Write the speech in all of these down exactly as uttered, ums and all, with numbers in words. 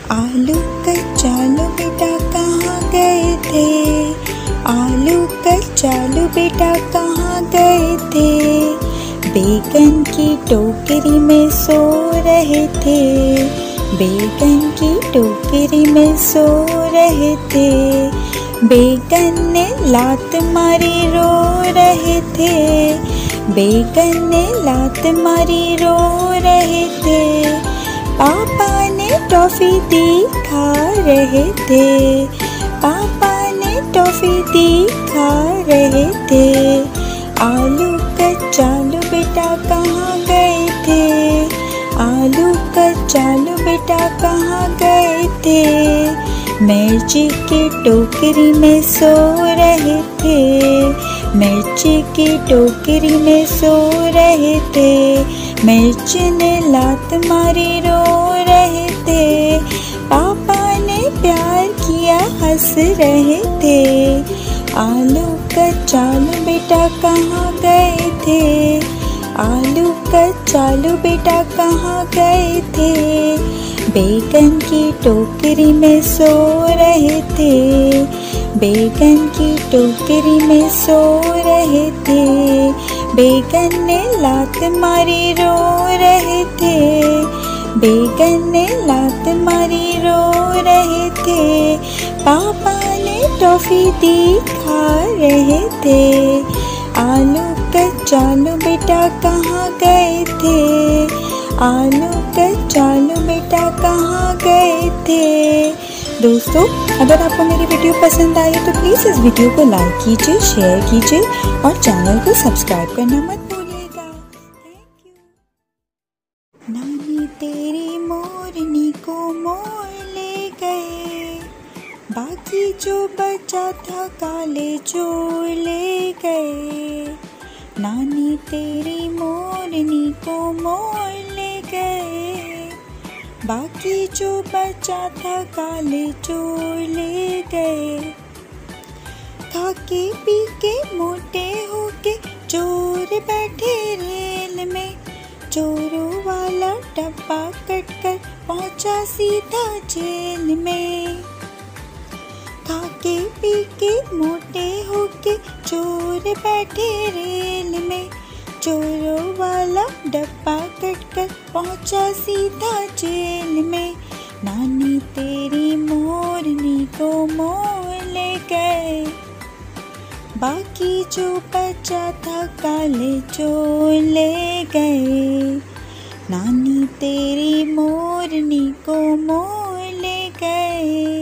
आलू कचालू बेटा कहाँ गए थे, आलू कचालू बेटा कहाँ गए थे। बैगन की टोकरी में सो रहे थे, बैगन की टोकरी में सो रहे थे। बैगन ने लात मारी रो रहे थे, बैगन ने लात मारी रो रहे थे। पापा ने टॉफी दी खा रहे थे, पापा ने टॉफी दी खा रहे थे। आलू कचालू बेटा कहाँ गए थे, आलू कचालू बेटा कहाँ गए थे। मिर्ची की टोकरी में सो रहे थे, मिर्ची की टोकरी में सो रहे थे। मिर्च ने लात मारी रो रहे थे, पापा ने प्यार किया हंस रहे थे। आलू कचालू बेटा कहाँ गए थे, आलू कचालू बेटा कहाँ गए थे। बैगन की टोकरी में सो रहे थे, बैगन की टोकरी में सो रहे थे। बैगन ने लात मारी रो रहे थे, बैगन ने लात मारी रो रहे थे। पापा ने टॉफी दी खा रहे थे। आलू कचालू बेटा कहाँ गए थे, आलू कचालू बेटा कहाँ गए थे। दोस्तों, अगर आपको मेरी वीडियो पसंद आई तो प्लीज़ इस वीडियो को लाइक कीजिए, शेयर कीजिए और चैनल को सब्सक्राइब करना मत भूलिएगा। Thank you. नानी तेरी मोरनी को मोर ले गए, बाकी जो बचा था काले चोर ले गए। नानी तेरी मोरनी को मोर ले गए, बाकी जो बचा था काले चोर ले गए। खाके पी के मोटे होके चोर बैठे रेल में, चोरों वाला डब्बा कट कर पहुंचा सीधा जेल में। खाके पी के मोटे होके चोर बैठे रेल में, चोरों वाला डब्बा कट कर पहुंचा सीधा जेल में। नानी तेरी मोरनी को मोर ले गए, बाकी जो बचा था काले चोर ले गए। नानी तेरी मोरनी को मोर ले गए,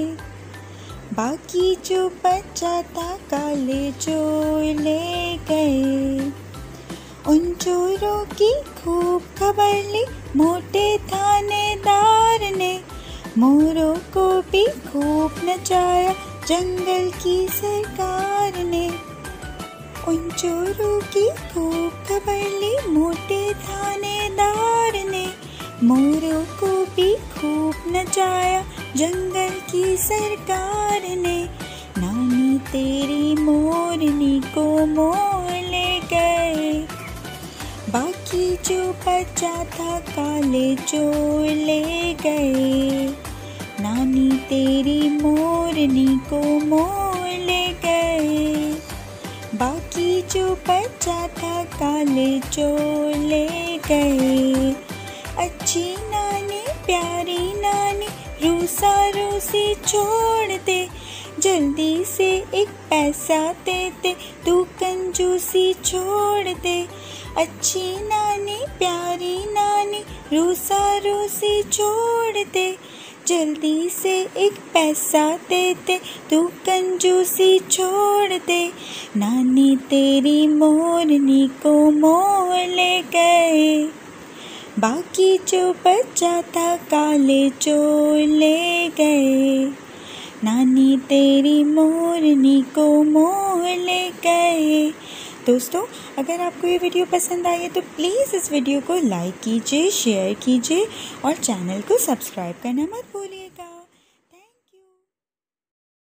बाकी जो बचा था काले चोर ले गए। उन चोरों की खूब खबर ली मोटे थानेदार ने, मोरों को भी खूब नचाया जंगल की सरकार ने। उन चोरों की खूब खबर ली मोटे थानेदार ने, मोरों को भी खूब नचाया जंगल की सरकार ने। नानी तेरी मोरनी को मोर ले गए, बाकी जो बचा था काले चोर ले गए। नानी तेरी मोरनी को मोर ले गए, बाकी जो बचा था काले चोर ले गए। अच्छी नानी प्यारी नानी रूसा रूसी छोड़ दे, जल्दी से एक पैसा दे दे तू कंजूसी छोड़ दे। अच्छी नानी प्यारी नानी रूसा रूसी छोड़ दे, जल्दी से एक पैसा दे दे तू कंजूसी छोड़ दे। नानी तेरी मोरनी को मोर ले गए, बाकी जो बचा था काले चोर ले गए। नानी तेरी मोरनी को मोर ले गए। दोस्तों, अगर आपको ये वीडियो पसंद आई है तो प्लीज़ इस वीडियो को लाइक कीजिए, शेयर कीजिए और चैनल को सब्सक्राइब करना मत भूलिएगा।